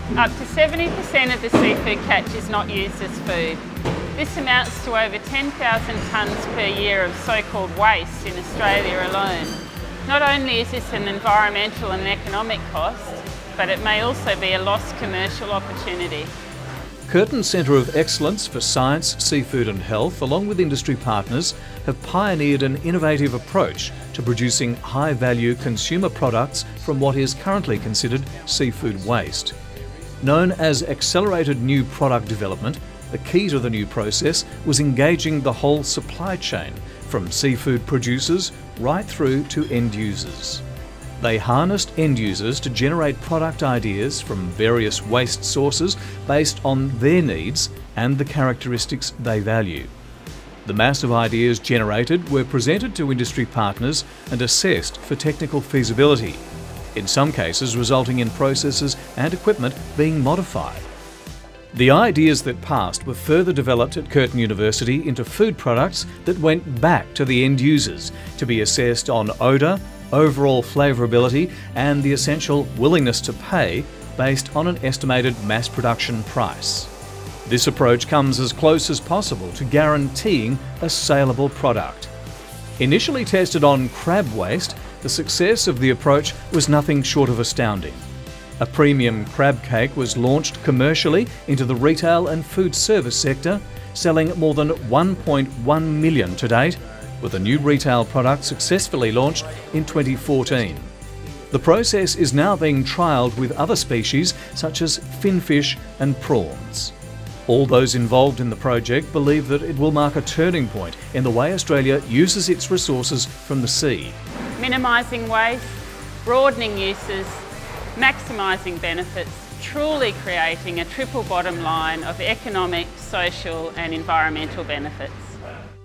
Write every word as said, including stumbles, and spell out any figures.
Up to seventy percent of the seafood catch is not used as food. This amounts to over ten thousand tonnes per year of so-called waste in Australia alone. Not only is this an environmental and economic cost, but it may also be a lost commercial opportunity. Curtin Centre of Excellence for Science, Seafood and Health, along with industry partners, have pioneered an innovative approach to producing high-value consumer products from what is currently considered seafood waste. Known as accelerated new product development, the key to the new process was engaging the whole supply chain, from seafood producers right through to end users. They harnessed end users to generate product ideas from various waste sources based on their needs and the characteristics they value. The massive ideas generated were presented to industry partners and assessed for technical feasibility, in some cases resulting in processes and equipment being modified. The ideas that passed were further developed at Curtin University into food products that went back to the end users to be assessed on odour, overall flavourability and the essential willingness to pay based on an estimated mass production price. This approach comes as close as possible to guaranteeing a saleable product. Initially tested on crab waste, the success of the approach was nothing short of astounding. A premium crab cake was launched commercially into the retail and food service sector, selling more than one point one million to date, with a new retail product successfully launched in twenty fourteen. The process is now being trialled with other species such as finfish and prawns. All those involved in the project believe that it will mark a turning point in the way Australia uses its resources from the sea. Minimising waste, broadening uses, maximising benefits, truly creating a triple bottom line of economic, social and environmental benefits.